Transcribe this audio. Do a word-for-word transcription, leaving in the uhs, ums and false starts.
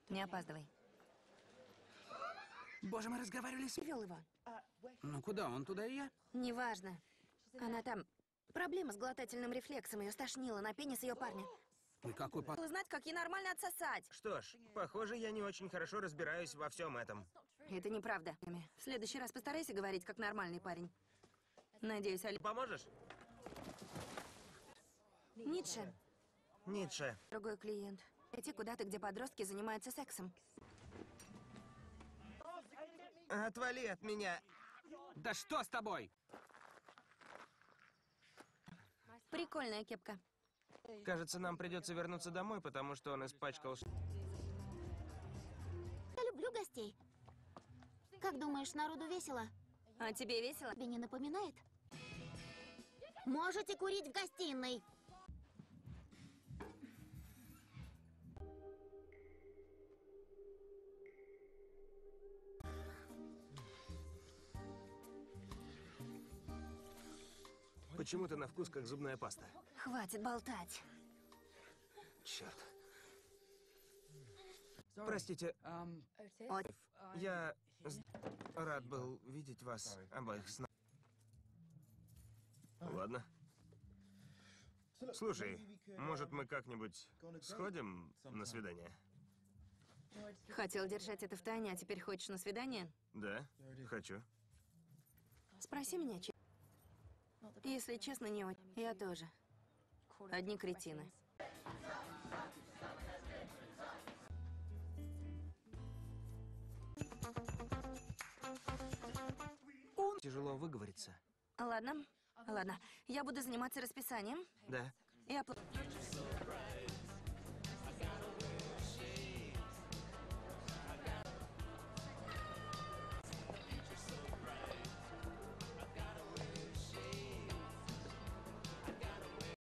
Не опаздывай. Боже, мы разговаривали с... Вел его. Ну куда, он туда и я? Неважно. Она там... Проблема с глотательным рефлексом. Ее стошнило на пенис ее парня. И какой по... Хотела знать, как ей нормально отсосать. Что ж, похоже, я не очень хорошо разбираюсь во всем этом. Это неправда. В следующий раз постарайся говорить, как нормальный парень. Надеюсь, Али... Поможешь? Ницше. Ницше. Другой клиент. Идти куда-то, где подростки занимаются сексом. Отвали от меня. Да что с тобой? Прикольная кепка. Кажется, нам придется вернуться домой, потому что он испачкал... ш- Я люблю гостей. Как думаешь, народу весело? А тебе весело? Тебе не напоминает? Можете курить в гостиной. Почему-то на вкус как зубная паста. Хватит болтать. Черт. Простите, О, я с- рад был видеть вас обоих снова. Ладно. Слушай, может, мы как-нибудь сходим на свидание? хотел держать это в тайне, а теперь хочешь на свидание? Да, хочу. Спроси меня, че- Если честно, не очень. Я тоже. Одни кретины. Тяжело выговориться. Ладно, ладно. Я буду заниматься расписанием. Да. И оплатить.